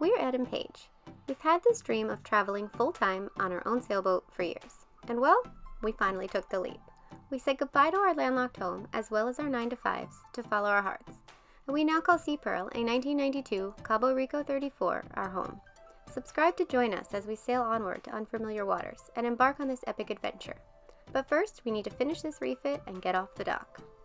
We're Ed and Paige. We've had this dream of traveling full-time on our own sailboat for years. And well, we finally took the leap. We said goodbye to our landlocked home, as well as our 9-to-5s, to follow our hearts. And we now call Sea Pearl, a 1992 Cabo Rico 34, our home. Subscribe to join us as we sail onward to unfamiliar waters and embark on this epic adventure. But first, we need to finish this refit and get off the dock.